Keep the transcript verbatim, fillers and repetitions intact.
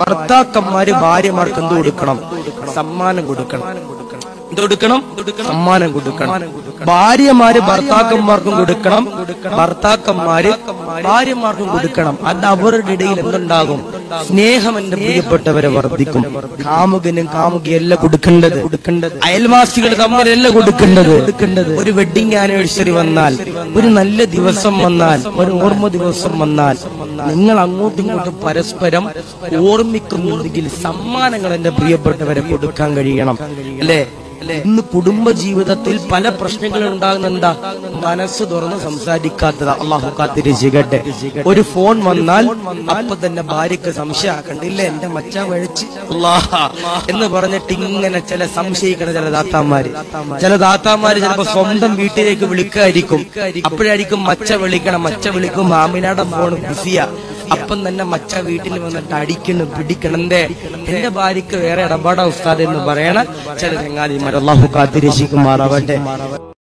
ഭർത്താക്കന്മാര് ഭാര്യമാർക്ക് എന്ത് കൊടുക്കണം? സമ്മാനം കൊടുക്കണം. എന്ത് കൊടുക്കണം? സമ്മാനം കൊടുക്കണം. ഭാര്യമാര് ഭർത്താക്കന്മാർക്കും കൊടുക്കണം, ഭർത്താക്കന്മാര് ഭാര്യമാർക്കും കൊടുക്കണം. അത് അവരുടെ ഇടയിൽ എന്തുണ്ടാകും? സ്നേഹം എന്റെ പ്രിയപ്പെട്ടവരെ വർദ്ധിക്കും. കാമുകനും കാമുകിയല്ല കൊടുക്കേണ്ടത്, അയൽവാസികൾ തമ്മിലല്ല കൊടുക്കേണ്ടത്. ഒരു വെഡിങ് ആനിവേഴ്സറി വന്നാൽ, ഒരു നല്ല ദിവസം വന്നാൽ, ഒരു ഓർമ്മ ദിവസം വന്നാൽ നിങ്ങൾ അങ്ങോട്ടും ഇങ്ങോട്ടും പരസ്പരം ഓർമ്മിക്കുന്നുണ്ടെങ്കിൽ സമ്മാനങ്ങൾ എന്റെ പ്രിയപ്പെട്ടവരെ കൊടുക്കാൻ കഴിയണം. അല്ലേ? ഇന്ന് കുടുംബ ജീവിതത്തിൽ പല പ്രശ്നങ്ങൾ ഉണ്ടാകുന്നെന്താ? മനസ്സ് തുറന്ന് സംസാരിക്കാത്തതാ. അള്ളാഹു കാത്തിരക്ഷിക്കട്ടെ. ഒരു ഫോൺ വന്നാൽ അപ്പൊ തന്നെ ഭാര്യക്ക് സംശയമാക്കണ്ട, ഇല്ല എന്റെ മച്ച വഴിച്ച് അല്ലാഹ് എന്ന് പറഞ്ഞിട്ട് ഇങ്ങനെ ചില സംശയിക്കണ ചില ദാത്താമാര് ചില ദാത്താമാര് ചിലപ്പോ സ്വന്തം വീട്ടിലേക്ക് വിളിക്കായിരിക്കും. അപ്പോഴായിരിക്കും മച്ച വിളിക്കണം. മച്ച വിളിക്കും, മാമിനാടെ ഫോൺ ബിസിയാ. അപ്പം തന്നെ മച്ച വീട്ടിൽ വന്നിട്ട് അടിക്കണം, പിടിക്കണം. എന്തേ? എന്റെ ഭാര്യക്ക് വേറെ ഇടപാടാ ഉസ്താദ് എന്ന് പറയണ ചില ചങ്ങാതിമാർ. അല്ലാഹു കാത്തിരക്ഷിക്കുമാറാവട്ടെ.